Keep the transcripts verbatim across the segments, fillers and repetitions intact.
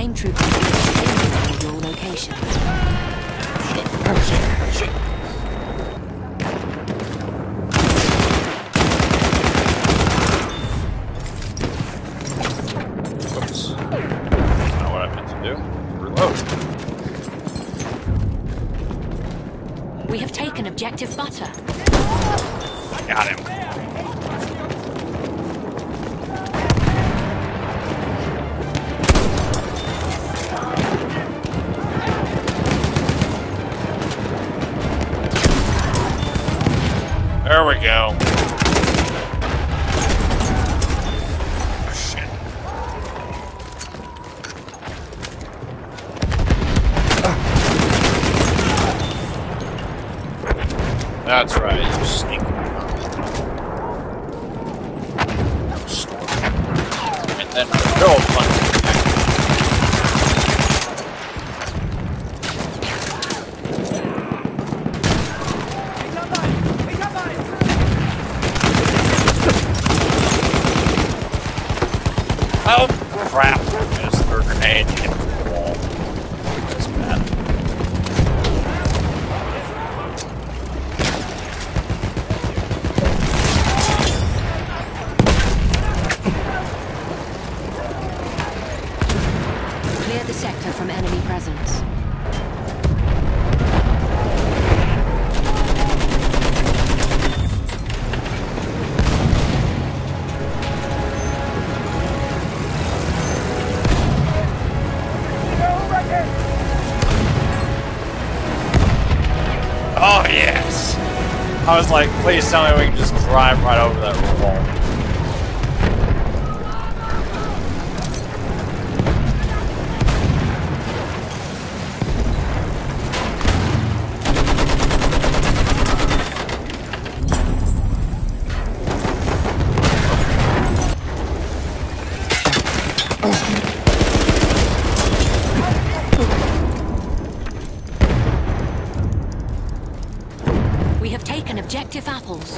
Flame troop indicating your location. Shit, shit, shit. Oops. That's not what I meant to do. Reload. We have taken objective butter. Got him. There we go. Oh, shit. That's right, you sneak. And then I go punch. Oh, crap. I just threw a grenade and hit the wall. That's bad. Clear the sector from enemy presence. Oh, yes! I was like, please tell me we can just drive right over that wall. We have taken objective apples.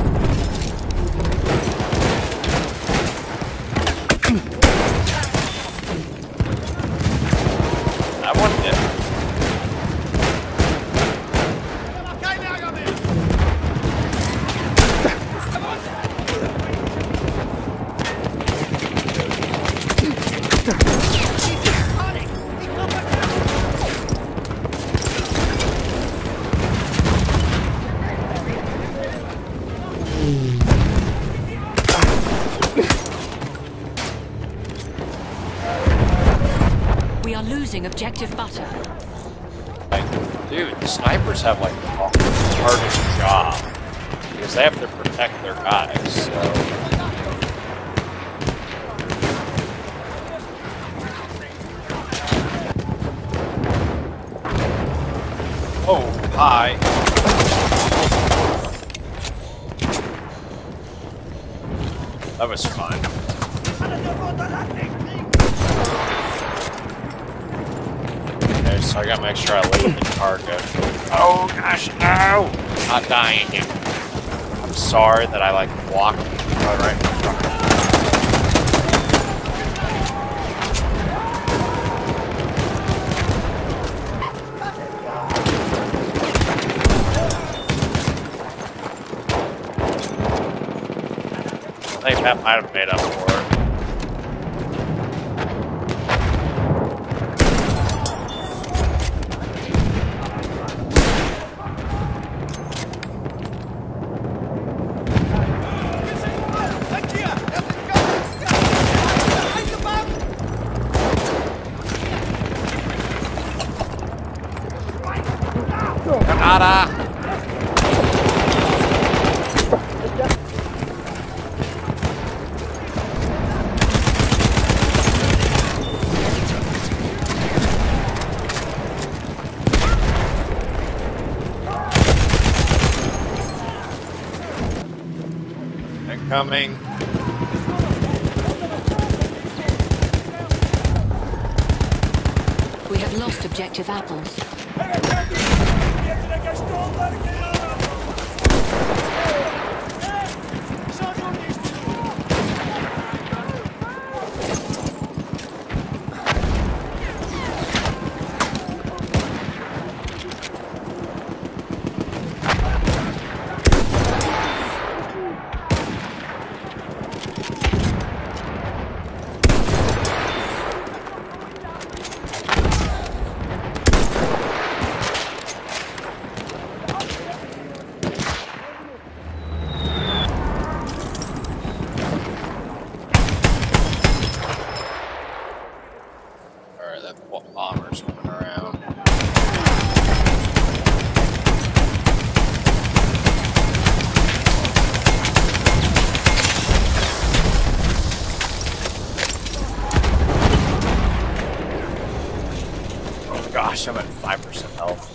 That one did. We are losing objective butter. Like, dude, the snipers have like the hardest job because they have to protect their guys. So. Oh, hi. That was fun. Okay, so I gotta make sure I leave the target. Oh gosh, no! Not dying again. I'm sorry that I like walked right in front of me. I think that might have made up for it. Granada! Coming. We have lost objective apples. gosh, I'm at five percent health.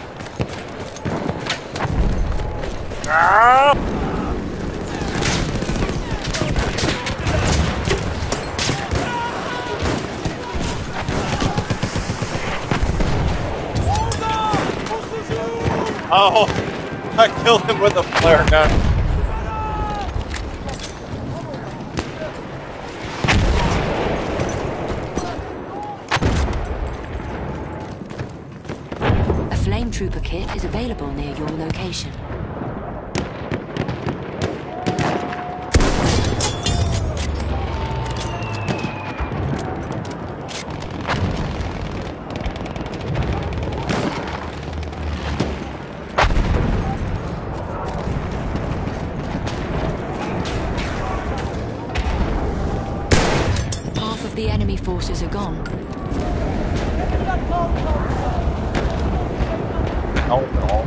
Ah! Oh, I killed him with a flare gun. A flame trooper kit is available near your location. The enemy forces are gone. Oh no.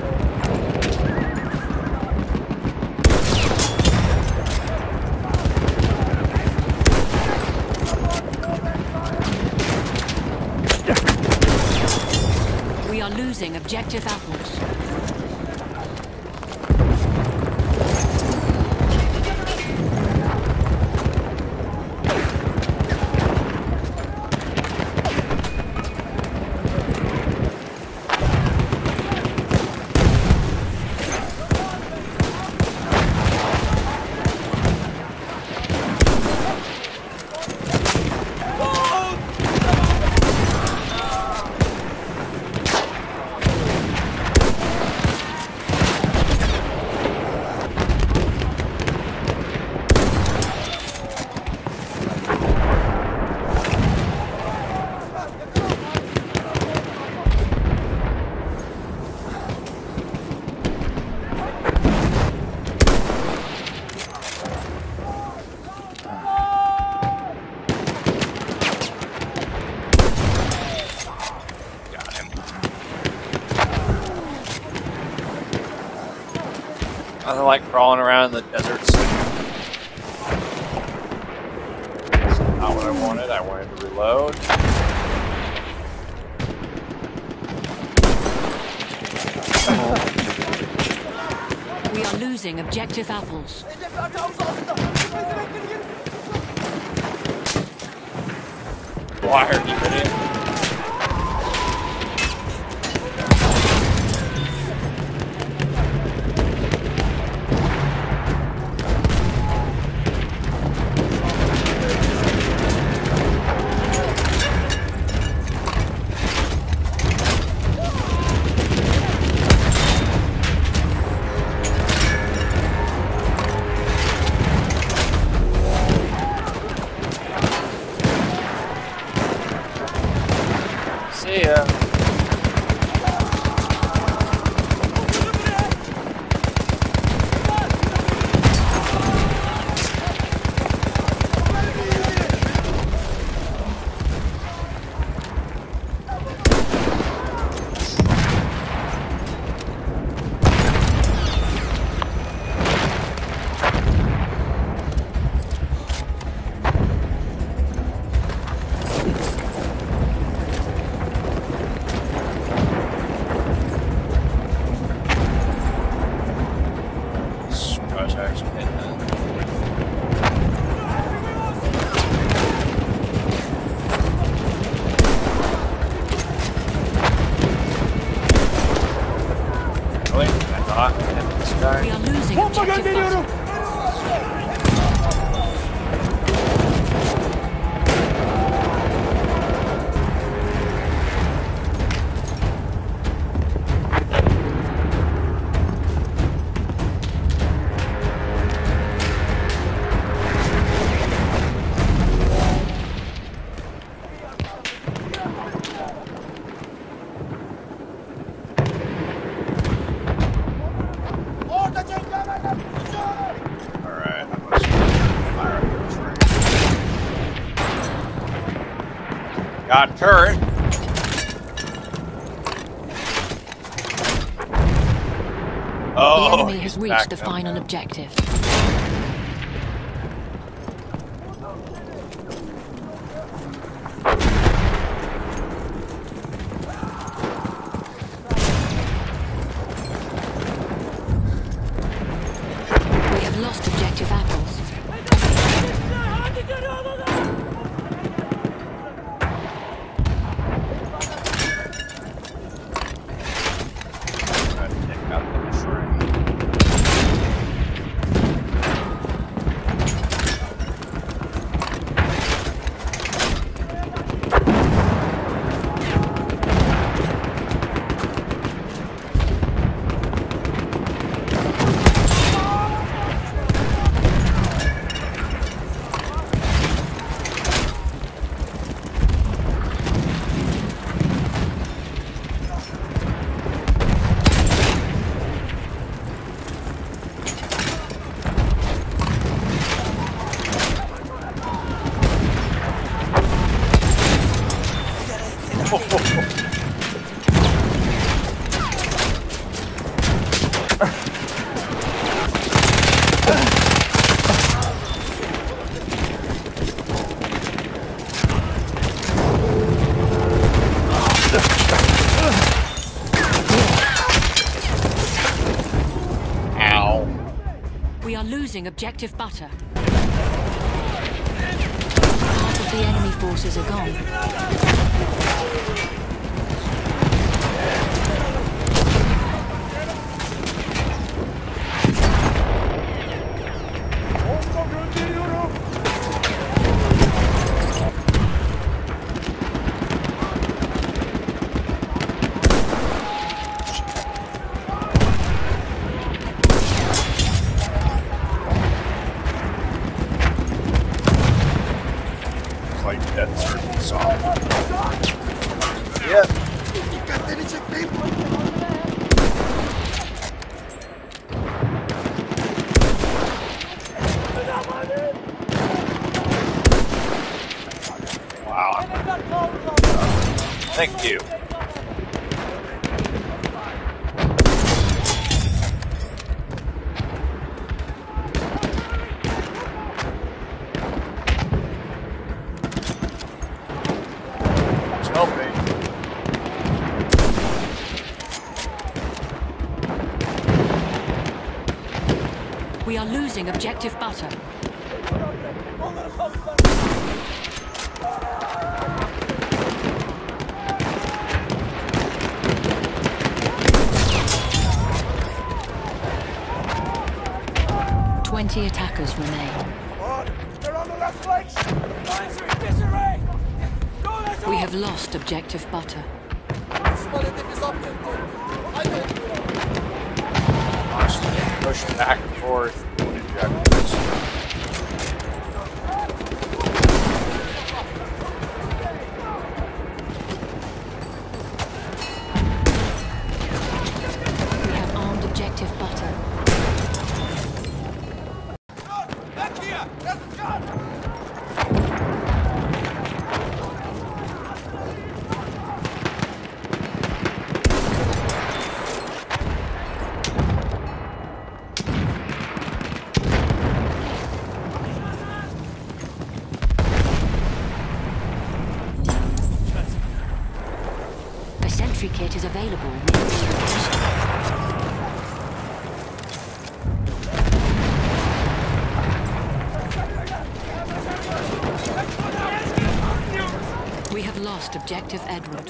We are losing objective apples. Nothing like crawling around in the desert. That's not what I wanted. I wanted to reload. We are losing objective apples. Why are you hitting? See ya. We are losing objective butter. Got turret. Oh, the enemy has reached the final objective. Ow. We are losing objective butter. Half of the enemy forces are gone. Thank you. Help me. We are losing objective butter. Twenty attackers remain. They're on the left flanks! We have lost objective butter. Push back and forth. Objectives. We have armed objective butter. A sentry kit is available near this location. We have lost objective Edward.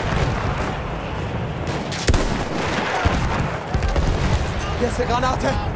Jetzt Granate!